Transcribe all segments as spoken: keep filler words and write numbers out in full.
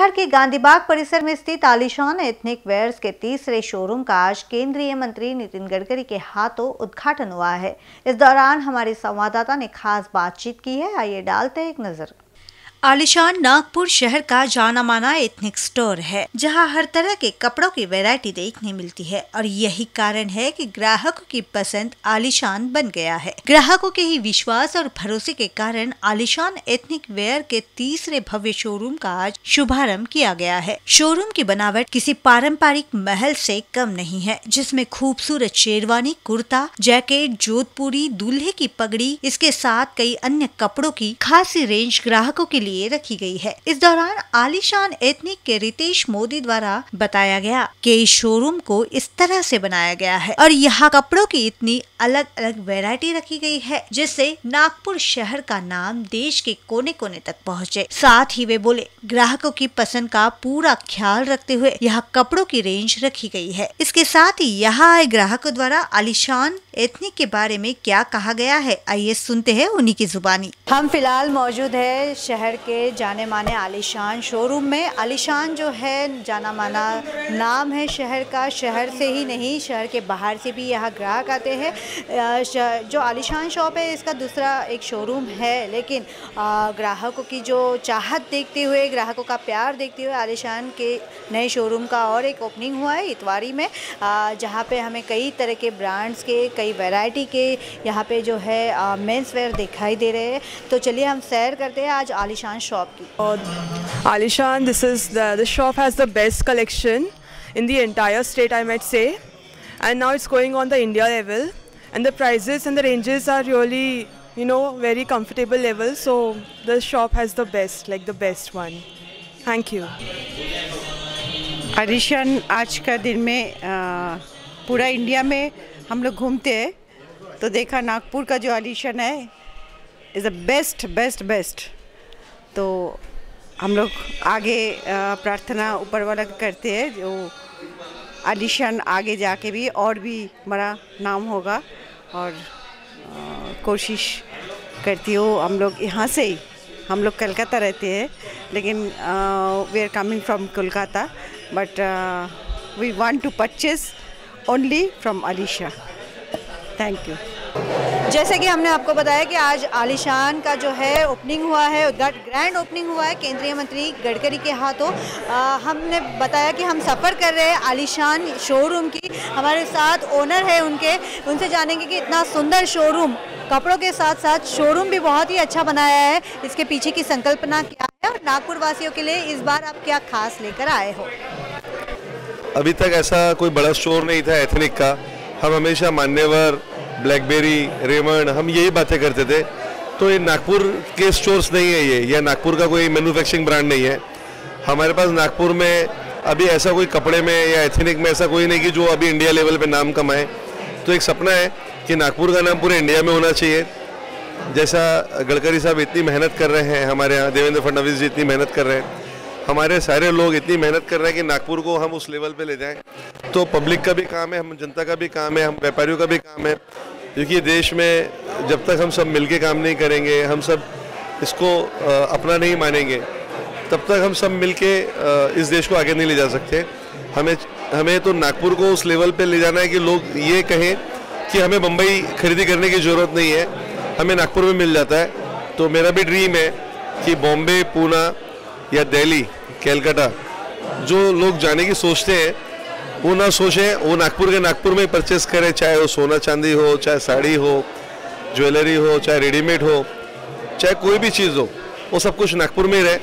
शहर के गांधीबाग परिसर में स्थित आलीशान एथनिक वेयर्स के तीसरे शोरूम का आज केंद्रीय मंत्री नितिन गडकरी के हाथों उद्घाटन हुआ है। इस दौरान हमारे संवाददाता ने खास बातचीत की है। आइए डालते हैं एक नजर। आलीशान नागपुर शहर का जाना माना एथनिक स्टोर है, जहां हर तरह के कपड़ों की वैरायटी देखने मिलती है और यही कारण है कि ग्राहकों की पसंद आलीशान बन गया है। ग्राहकों के ही विश्वास और भरोसे के कारण आलीशान एथनिक वेयर के तीसरे भव्य शोरूम का आज शुभारंभ किया गया है। शोरूम की बनावट किसी पारंपरिक महल से कम नहीं है, जिसमें खूबसूरत शेरवानी, कुर्ता, जैकेट, जोधपुरी, दूल्हे की पगड़ी, इसके साथ कई अन्य कपड़ों की खासी रेंज ग्राहकों के लिए रखी गई है। इस दौरान आलीशान एथनिक के रितेश मोदी द्वारा बताया गया कि इस शोरूम को इस तरह से बनाया गया है और यहाँ कपड़ों की इतनी अलग अलग वैरायटी रखी गई है, जिससे नागपुर शहर का नाम देश के कोने कोने तक पहुँचे। साथ ही वे बोले, ग्राहकों की पसंद का पूरा ख्याल रखते हुए यहाँ कपड़ों की रेंज रखी गई है। इसके साथ ही यहाँ आए ग्राहकों द्वारा आलीशान एथनिक के बारे में क्या कहा गया है, आइए सुनते हैं उन्हीं की जुबानी। हम फिलहाल मौजूद है शहर के जाने माने आलीशान शोरूम में। आलीशान जो है जाना माना नाम है शहर का। शहर से ही नहीं, शहर के बाहर से भी यहाँ ग्राहक आते हैं। जो आलीशान शॉप है इसका दूसरा एक शोरूम है, लेकिन ग्राहकों की जो चाहत देखते हुए, ग्राहकों का प्यार देखते हुए आलीशान के नए शोरूम का और एक ओपनिंग हुआ है इतवारी में, जहाँ पे हमें कई तरह के ब्रांड्स के, कई वैरायटी के यहाँ पे जो है मेंस वेयर दिखाई दे रहे हैं। तो चलिए हम सैर करते हैं आज आलीशान shop की। Alishan, this is the the shop has the best collection in the entire state, I might say, and now it's going on the India level, and the prices and the ranges are really, you know, very comfortable level. So the shop has the best, like the best one. Thank you. आलीशान आज का दिन में आ, पूरा India में हम लोग घूमते हैं तो देखा नागपुर का जो आलीशान है is the best best best. तो हम लोग आगे प्रार्थना ऊपर वाला करते हैं जो आलीशान आगे जाके भी और भी बड़ा नाम होगा, और आ, कोशिश करती हूँ। हम लोग यहाँ से ही, हम लोग कलकत्ता रहते हैं, लेकिन we are coming from Kolkata, but we want to purchase only from Aalishan. Thank you. जैसे कि हमने आपको बताया कि आज आलीशान का जो है ओपनिंग हुआ है, ग्रैंड ओपनिंग हुआ है केंद्रीय मंत्री गडकरी के हाथों। आ, हमने बताया कि हम सफ़र कर रहे हैं आलीशान शोरूम की। हमारे साथ ओनर है उनके, उनसे जानेंगे कि इतना सुंदर शोरूम, कपड़ों के साथ साथ शोरूम भी बहुत ही अच्छा बनाया है, इसके पीछे की संकल्पना क्या है और नागपुर वासियों के लिए इस बार आप क्या खास लेकर आए हो। अभी तक ऐसा कोई बड़ा स्टोर नहीं था एथनिक का। हम हमेशा मान्यवर, ब्लैकबेरी, रेमंड, हम यही बातें करते थे। तो ये नागपुर के स्टोर्स नहीं है, ये या नागपुर का कोई मैन्युफैक्चरिंग ब्रांड नहीं है। हमारे पास नागपुर में अभी ऐसा कोई कपड़े में या एथनिक में ऐसा कोई नहीं कि जो अभी इंडिया लेवल पे नाम कमाए। तो एक सपना है कि नागपुर का नाम पूरे इंडिया में होना चाहिए। जैसा गडकरी साहब इतनी मेहनत कर रहे हैं, हमारे यहाँ देवेंद्र फडणवीस जी इतनी मेहनत कर रहे हैं, हमारे सारे लोग इतनी मेहनत कर रहे हैं कि नागपुर को हम उस लेवल पे ले जाएं। तो पब्लिक का भी काम है, हम जनता का भी काम है, हम व्यापारियों का भी काम है, क्योंकि देश में जब तक हम सब मिलके काम नहीं करेंगे, हम सब इसको अपना नहीं मानेंगे, तब तक हम सब मिलके इस देश को आगे नहीं ले जा सकते। हमें हमें तो नागपुर को उस लेवल पे ले जाना है कि लोग ये कहें कि हमें बम्बई खरीदी करने की ज़रूरत नहीं है, हमें नागपुर में मिल जाता है। तो मेरा भी ड्रीम है कि बॉम्बे, पूना या दिल्ली, कलकत्ता जो लोग जाने की सोचते हैं वो ना सोचें, वो नागपुर के नागपुर में परचेस करें, चाहे वो सोना चांदी हो, चाहे साड़ी हो, ज्वेलरी हो, चाहे रेडीमेड हो, चाहे कोई भी चीज़ हो, वो सब कुछ नागपुर में ही रहे।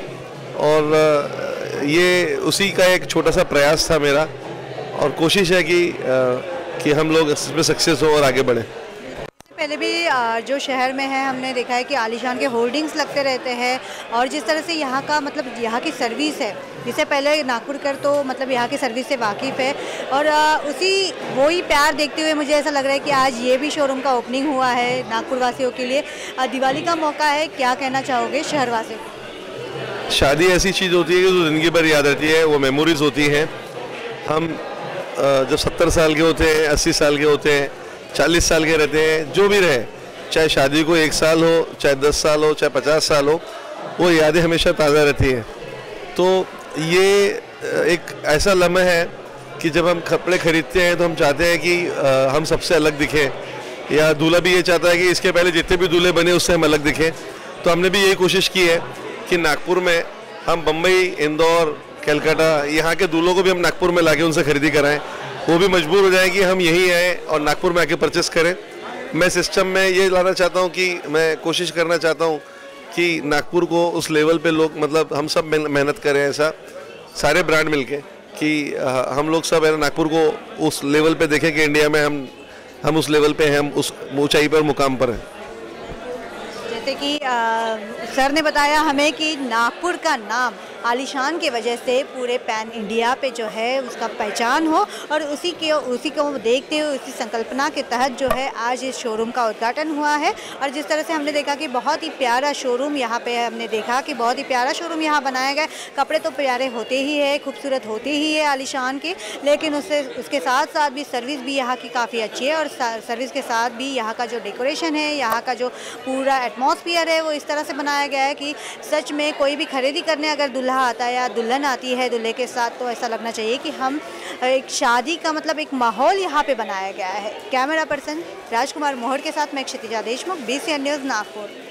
और ये उसी का एक छोटा सा प्रयास था मेरा, और कोशिश है कि कि हम लोग इसमें सक्सेस हो और आगे बढ़ें। पहले भी जो शहर में है हमने देखा है कि आलीशान के होर्डिंग्स लगते रहते हैं, और जिस तरह से यहाँ का मतलब यहाँ की सर्विस है, जिससे पहले नागपुर कर तो मतलब यहाँ की सर्विस से वाकिफ़ है, और उसी वही प्यार देखते हुए मुझे ऐसा लग रहा है कि आज ये भी शोरूम का ओपनिंग हुआ है नागपुर वासियों के लिए। दिवाली का मौका है, क्या कहना चाहोगे शहर वासियों को? शादी ऐसी चीज़ होती है कि जो ज़िंदगी भर याद रहती है, वो मेमोरीज होती हैं। हम जब सत्तर साल के होते हैं, अस्सी साल के होते हैं, चालीस साल के रहते हैं, जो भी रहे, चाहे शादी को एक साल हो, चाहे दस साल हो, चाहे पचास साल हो, वो यादें हमेशा ताज़ा रहती हैं। तो ये एक ऐसा लम्हा है कि जब हम कपड़े खरीदते हैं तो हम चाहते हैं कि हम सबसे अलग दिखें, या दूल्हा भी ये चाहता है कि इसके पहले जितने भी दूल्हे बने उससे हम अलग दिखें। तो हमने भी यही कोशिश की है कि नागपुर में हम बम्बई, इंदौर, कलकत्ता यहाँ के दूल्हों को भी हम नागपुर में लाके उनसे खरीदी कराएं, वो भी मजबूर हो जाएं कि हम यहीं आए और नागपुर में आके परचेस करें। मैं सिस्टम में ये लाना चाहता हूँ कि मैं कोशिश करना चाहता हूँ कि नागपुर को उस लेवल पे लोग, मतलब हम सब मेहनत करें, ऐसा सारे ब्रांड मिलके कि हम लोग सब है नागपुर को उस लेवल पे देखें कि इंडिया में हम हम उस लेवल पे हैं, हम उस ऊंचाई पर, मुकाम पर हैं। जैसे कि आ, सर ने बताया हमें कि नागपुर का नाम आलीशान की वजह से पूरे पैन इंडिया पे जो है उसका पहचान हो, और उसी के उसी को देखते हुए उसी संकल्पना के तहत जो है आज इस शोरूम का उद्घाटन हुआ है। और जिस तरह से हमने देखा कि बहुत ही प्यारा शोरूम यहाँ पे हमने देखा कि बहुत ही प्यारा शोरूम यहाँ बनाया गया। कपड़े तो प्यारे होते ही है, खूबसूरत होते ही है आलीशान के, लेकिन उससे उसके साथ साथ भी सर्विस भी यहाँ की काफ़ी अच्छी है। और सर्विस के साथ भी यहाँ का जो डेकोरेशन है, यहाँ का जो पूरा एटमॉस्फेयर है वो इस तरह से बनाया गया है कि सच में कोई भी खरीदी करने अगर दूल्हा आता है या दुल्हन आती है दूल्हे के साथ, तो ऐसा लगना चाहिए कि हम एक शादी का मतलब एक माहौल यहाँ पे बनाया गया है। कैमरा पर्सन राजकुमार मोहर के साथ मैं Kshitija Deshmukh, B C N news Nagpur.